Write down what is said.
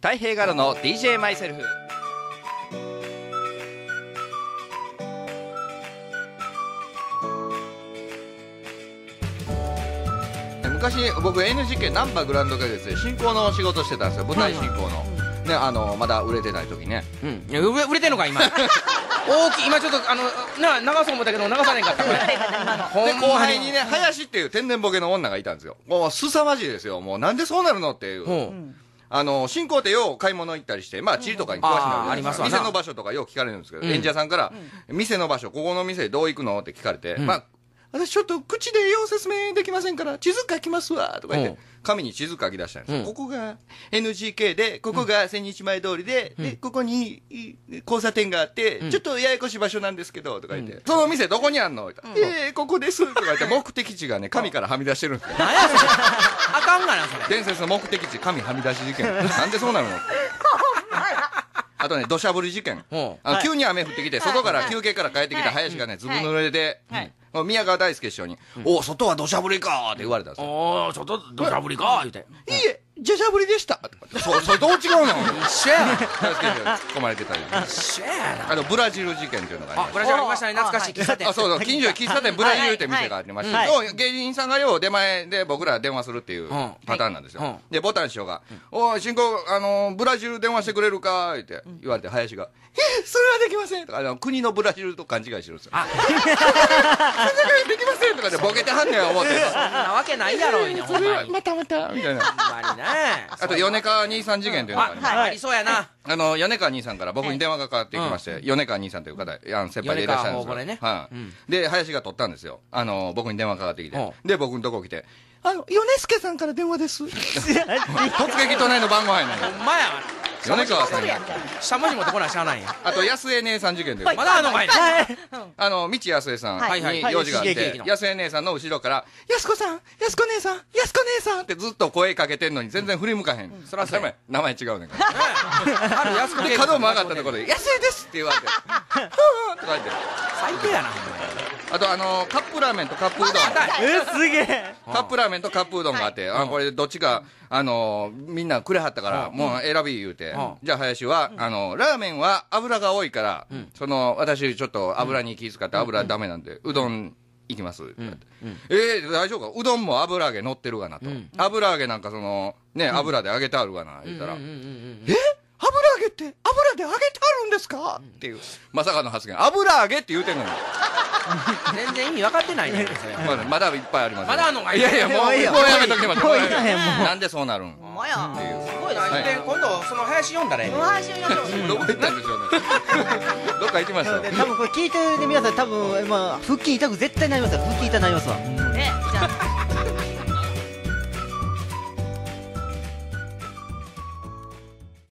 太平ガロの DJ マイセルフ。昔僕 NGK ナンバーグランド花月で進行の仕事してたんですよ、舞台進行の、ね、まだ売れてない時ね。 いや売れてんのか今大きい今ちょっと流そう思ったけど流されんかったこれで後輩にね林っていう天然ボケの女がいたんですよ。もう凄まじいですよ。もうなんでそうなるのっていう。進行ってよう買い物行ったりして、まあ地理とかに詳しいので店の場所とかよう聞かれるんですけど、演者さんから店の場所ここの店どう行くのって聞かれて、まあ私ちょっと口でよう説明できませんから地図書きますわとか言って紙に地図書き出したんですよ。ここが NGK でここが千日前通りで、ここに交差点があってちょっとややこしい場所なんですけどとか言って、その店どこにあんのここですとか言って目的地がね紙からはみ出してるんですよ。 何やそれあかんがなそれ。 伝説の目的地紙はみ出し事件なんでそうなるのあとね土砂降り事件。急に雨降ってきて外から休憩から帰ってきた林がねずぶ濡れで宮川大輔師匠に「お外は土砂降りか」って言われたんですよ。 おお外土砂降りか言うて 「いいえじゃじゃ降りでした」それどう違うの一緒やな大輔師匠に突っ込まれてたり一緒やな。 ブラジル事件っていうのがありました。 ブラジルありましたね懐かしい喫茶店。 そう近所に喫茶店ブラジルって店がありまして芸人さんがよう出前で僕ら電話するっていうパターンなんですよ。でボタン師匠が「おい進行ブラジル電話してくれるか」って言われて林が「それはできません」とか国のブラジルと勘違いしてるんですよ。それできませんとかでボケてはんねん思ってそんなわけないやろほんまにまたみたいな。 ほんまにね。 あと米川兄さん事件というのがあります。 ありそうやな。 米川兄さんから僕に電話がかかってきまして、米川兄さんという方先輩でいらっしゃるんですよ。で林が取ったんですよ。僕に電話かかってきて、で僕のとこ来て「米助さんから電話です」突撃隣の番号やねん。 ほんまや米川さんや。 しゃもじ持ってこないしゃあないんや。 あと安江姉さん事件でまだあんのかいな。 道安江さんに用事があって安江姉さんの後ろから「安子さん安子姉さん安子姉さん」ってずっと声かけてんのに全然振り向かへん。そら名前違うねんからで角曲がったところで「安江です」って言われて「ふーん」とか言って最低やな。 あとカップラーメンとカップうどんすげえカップラーメンとカップうどんがあってこれどっちかみんなくれはったからもう選び言うてじゃあ林はラーメンは油が多いから私ちょっと油に気遣って油ダメなんでうどんいきますって言って大丈夫かうどんも油揚げ乗ってるがなと油揚げなんか油で揚げてあるがな言ったら油揚げって油で揚げてあるんですかっていうまさかの発言。油揚げって言うてんのに全然意味分かってないね。 まだいっぱいあります。 まだあんのかい。 いやいやもうやめときます。 もういらへんもうなんでそうなるんほんまやすごいな。今度その林読んだら林読んだどこ行ったんでしょうねどっか行きました多分これ聞いてる皆さん多分腹筋痛く絶対なりますよ。腹筋痛なりますわ。 じゃあ